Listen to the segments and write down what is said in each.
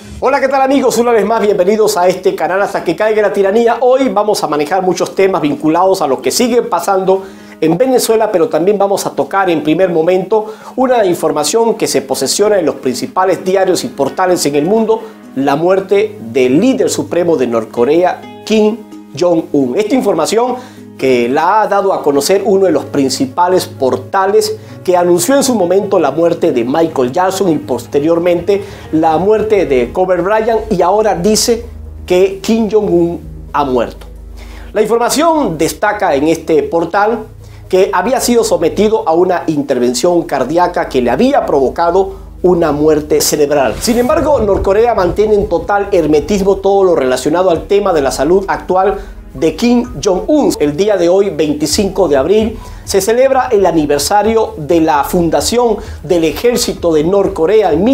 Hola, ¿qué tal amigos? Una vez más, bienvenidos a este canal Hasta que caiga la tiranía. Hoy vamos a manejar muchos temas vinculados a lo que sigue pasando en Venezuela, pero también vamos a tocar en primer momento una información que se posesiona en los principales diarios y portales en el mundo: la muerte del líder supremo de Norcorea, Kim Jong-un. Esta información que la ha dado a conocer uno de los principales portales, que anunció en su momento la muerte de Michael Jackson y posteriormente la muerte de Kobe Bryant, y ahora dice que Kim Jong-un ha muerto. La información destaca en este portal que había sido sometido a una intervención cardíaca que le había provocado una muerte cerebral. Sin embargo, Norcorea mantiene en total hermetismo todo lo relacionado al tema de la salud actual de Kim Jong-un. El día de hoy, 25 de abril, se celebra el aniversario de la fundación del ejército de Norcorea en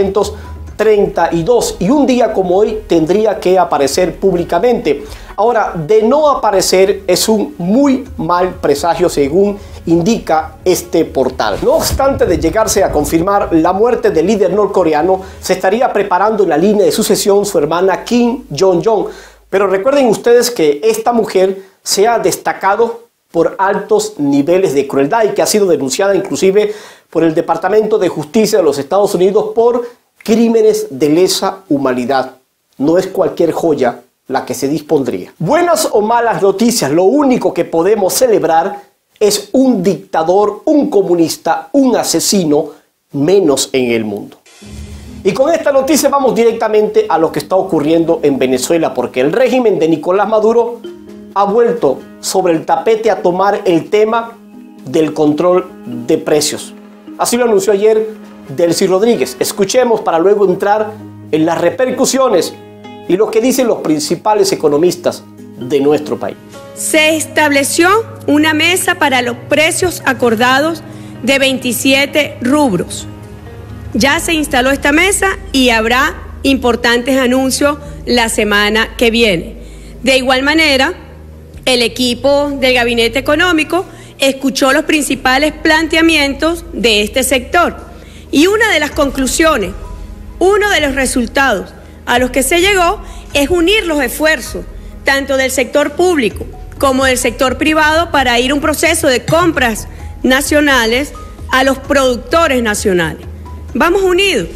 1932, y un día como hoy tendría que aparecer públicamente. Ahora, de no aparecer es un muy mal presagio, según indica este portal. No obstante de llegarse a confirmar la muerte del líder norcoreano, se estaría preparando en la línea de sucesión su hermana Kim Jong-un. Pero recuerden ustedes que esta mujer se ha destacado por altos niveles de crueldad y que ha sido denunciada inclusive por el Departamento de Justicia de los Estados Unidos por crímenes de lesa humanidad. No es cualquier joya la que se dispondría. Buenas o malas noticias, lo único que podemos celebrar es un dictador, un comunista, un asesino menos en el mundo. Y con esta noticia vamos directamente a lo que está ocurriendo en Venezuela, porque el régimen de Nicolás Maduro ha vuelto sobre el tapete a tomar el tema del control de precios. Así lo anunció ayer Delcy Rodríguez. Escuchemos para luego entrar en las repercusiones y lo que dicen los principales economistas de nuestro país. Se estableció una mesa para los precios acordados de 27 rubros. Ya se instaló esta mesa y habrá importantes anuncios la semana que viene. De igual manera, el equipo del Gabinete Económico escuchó los principales planteamientos de este sector. Y una de las conclusiones, uno de los resultados a los que se llegó es unir los esfuerzos, tanto del sector público como del sector privado, para ir a un proceso de compras nacionales a los productores nacionales. Vamos unidos.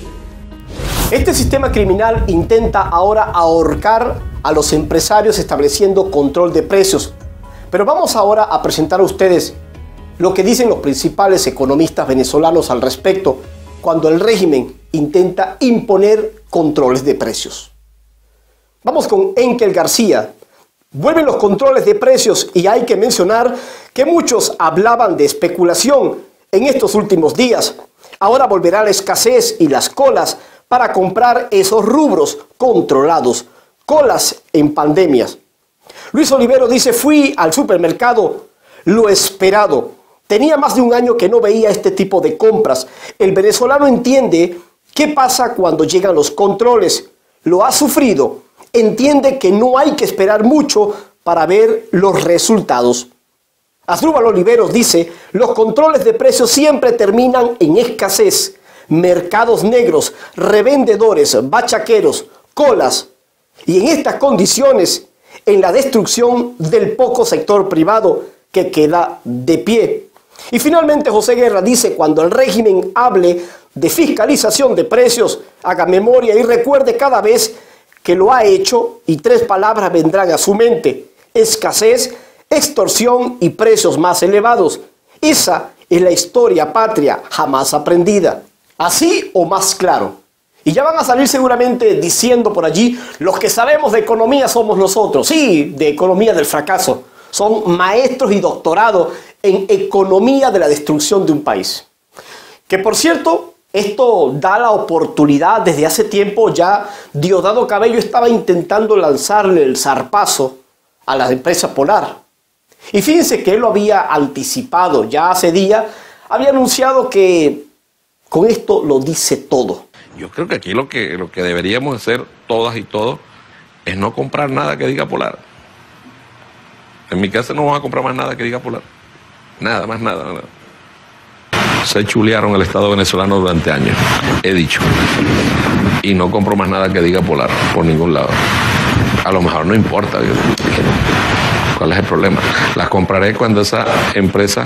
Este sistema criminal intenta ahora ahorcar a los empresarios estableciendo control de precios. Pero vamos ahora a presentar a ustedes lo que dicen los principales economistas venezolanos al respecto cuando el régimen intenta imponer controles de precios. Vamos con Enkel García. Vuelven los controles de precios y hay que mencionar que muchos hablaban de especulación en estos últimos días. Ahora volverá la escasez y las colas para comprar esos rubros controlados. Colas en pandemias. Luis Olivero dice: fui al supermercado, lo esperado. Tenía más de un año que no veía este tipo de compras. El venezolano entiende qué pasa cuando llegan los controles. Lo ha sufrido. Entiende que no hay que esperar mucho para ver los resultados. Asdrúbal Oliveros dice: los controles de precios siempre terminan en escasez, mercados negros, revendedores, bachaqueros, colas, y en estas condiciones, en la destrucción del poco sector privado que queda de pie. Y finalmente José Guerra dice: cuando el régimen hable de fiscalización de precios, haga memoria y recuerde cada vez que lo ha hecho, y tres palabras vendrán a su mente: escasez, extorsión y precios más elevados. Esa es la historia patria jamás aprendida. Así o más claro. Y ya van a salir seguramente diciendo por allí: los que sabemos de economía somos nosotros. Sí, de economía del fracaso. Son maestros y doctorados en economía de la destrucción de un país. Que por cierto, esto da la oportunidad. Desde hace tiempo ya Diosdado Cabello estaba intentando lanzarle el zarpazo a la empresa Polar. Y fíjense que él lo había anticipado ya hace días. Había anunciado que con esto lo dice todo. Yo creo que aquí lo que deberíamos hacer todas y todos es no comprar nada que diga Polar. En mi casa no vamos a comprar más nada que diga Polar. Nada, más nada, nada. Se chulearon el Estado venezolano durante años, he dicho. y no compro más nada que diga Polar por ningún lado. A lo mejor no importa. ¿Cuál es el problema? Las compraré cuando esa empresa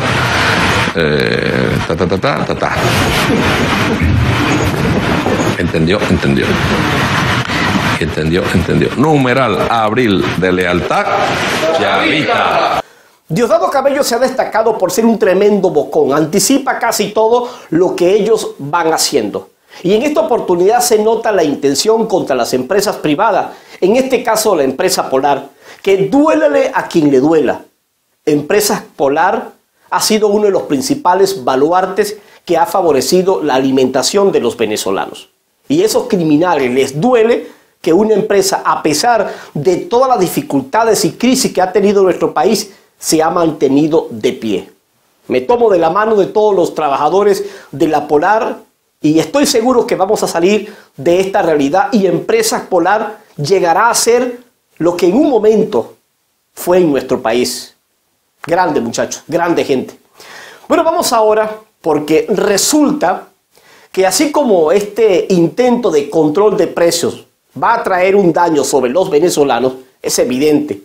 Entendió. Numeral Abril de lealtad, Chavista. Diosdado Cabello se ha destacado por ser un tremendo bocón. Anticipa casi todo lo que ellos van haciendo. Y en esta oportunidad se nota la intención contra las empresas privadas. En este caso la empresa Polar. Que duélale a quien le duela. Empresas Polar ha sido uno de los principales baluartes que ha favorecido la alimentación de los venezolanos. Y a esos criminales les duele que una empresa, a pesar de todas las dificultades y crisis que ha tenido nuestro país, se ha mantenido de pie. Me tomo de la mano de todos los trabajadores de la Polar y estoy seguro que vamos a salir de esta realidad y Empresas Polar llegará a ser lo que en un momento fue en nuestro país. Grande, muchachos, grande gente. Bueno, vamos ahora porque resulta que así como este intento de control de precios va a traer un daño sobre los venezolanos, es evidente,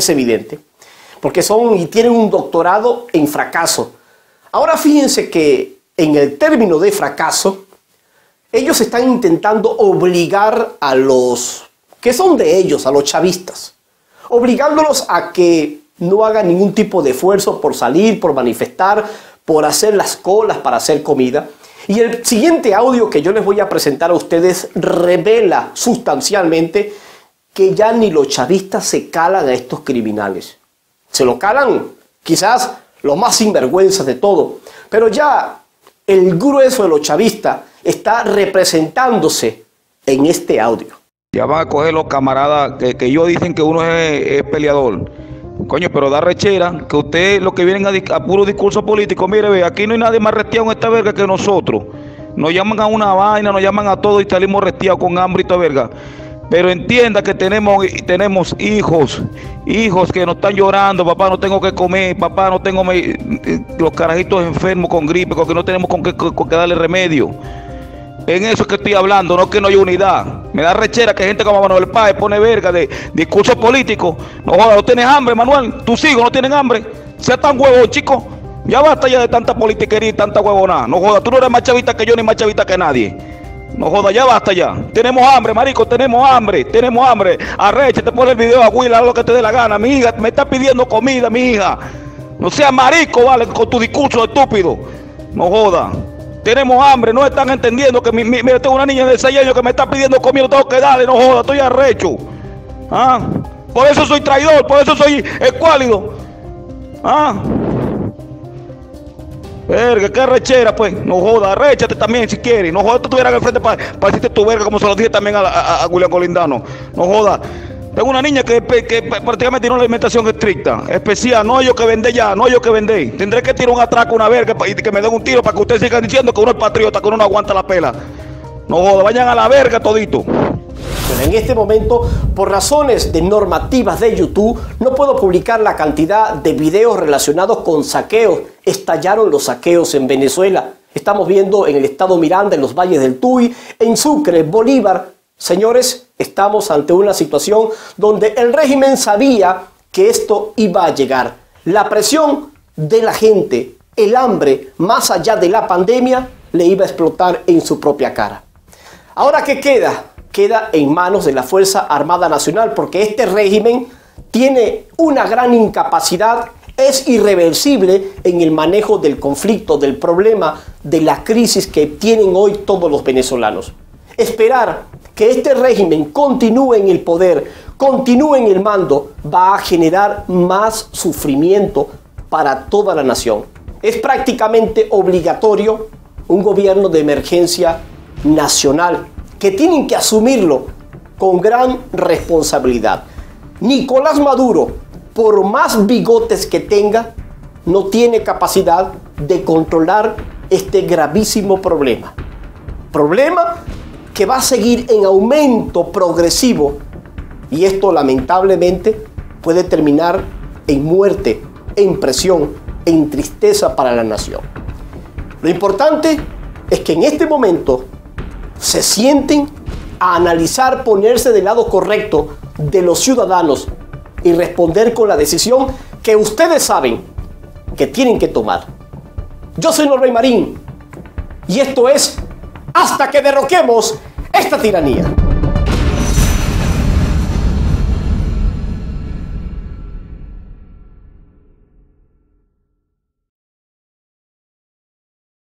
porque son y tienen un doctorado en fracaso. Ahora fíjense que en el término de fracaso, ellos están intentando obligar a los que son de ellos, a los chavistas, obligándolos a que no hagan ningún tipo de esfuerzo por salir, por manifestar, por hacer las colas para hacer comida. Y el siguiente audio que yo les voy a presentar a ustedes revela sustancialmente que ya ni los chavistas se calan a estos criminales. Se lo calan quizás los más sinvergüenzas de todo, pero ya el grueso de los chavistas está representándose en este audio. Ya van a coger los camaradas que ellos dicen que uno es peleador. Coño, pero da rechera que ustedes lo que vienen a puro discurso político. Mire, ve, aquí no hay nadie más resteado en esta verga que nosotros. Nos llaman a una vaina, nos llaman a todo y salimos resteados con hambre y esta verga. Pero entienda que tenemos hijos que nos están llorando. Papá, no tengo que comer. Papá, no tengo los carajitos enfermos con gripe porque no tenemos con qué darle remedio. En eso es que estoy hablando, no que no hay unidad. Me da rechera que gente como Manuel Páez pone verga de discurso político. No jodas, ¿no tienes hambre, Manuel? ¿Tus hijos no tienen hambre? Sea tan huevón, chico. Ya basta ya de tanta politiquería y tanta huevonada. No jodas, tú no eres más chavista que yo ni más chavista que nadie. No jodas, ya basta ya. Tenemos hambre, marico, tenemos hambre. Arreche, te pone el video a Will, haz lo que te dé la gana. Mi hija me está pidiendo comida, mi hija. No seas marico, vale, con tu discurso estúpido. No jodas. Tenemos hambre, no están entendiendo que mira, tengo una niña de 6 años que me está pidiendo comida, tengo que darle, no joda, estoy arrecho. ¿Ah? Por eso soy traidor, por eso soy escuálido. ¿Ah? Verga, qué arrechera, pues. No joda, arréchate también si quieres. No joda, tú estuvieras al frente para decirte tu verga, como se lo dije también a William Colindano. No joda. Tengo una niña que prácticamente tiene una alimentación estricta, especial, no yo que vende ya, no yo que vende. Tendré que tirar un atraco una verga y que me den un tiro para que ustedes sigan diciendo que uno es patriota, que uno no aguanta la pela. No joda, vayan a la verga todito. Pero en este momento, por razones de normativas de YouTube, no puedo publicar la cantidad de videos relacionados con saqueos. Estallaron los saqueos en Venezuela. Estamos viendo en el estado Miranda, en los valles del Tuy, en Sucre, Bolívar. Señores, estamos ante una situación donde el régimen sabía que esto iba a llegar. La presión de la gente, el hambre, más allá de la pandemia, le iba a explotar en su propia cara. Ahora, ¿qué queda? Queda en manos de la Fuerza Armada Nacional, porque este régimen tiene una gran incapacidad, es irreversible en el manejo del conflicto, del problema, de la crisis que tienen hoy todos los venezolanos. Esperar que este régimen continúe en el poder, continúe en el mando, va a generar más sufrimiento para toda la nación. Es prácticamente obligatorio un gobierno de emergencia nacional que tienen que asumirlo con gran responsabilidad. Nicolás Maduro, por más bigotes que tenga, no tiene capacidad de controlar este gravísimo problema. Problema que va a seguir en aumento progresivo y esto lamentablemente puede terminar en muerte, en presión, en tristeza para la nación. Lo importante es que en este momento se sienten a analizar, ponerse del lado correcto de los ciudadanos y responder con la decisión que ustedes saben que tienen que tomar. Yo soy Norbert Marín y esto es Hasta que derroquemos esta tiranía.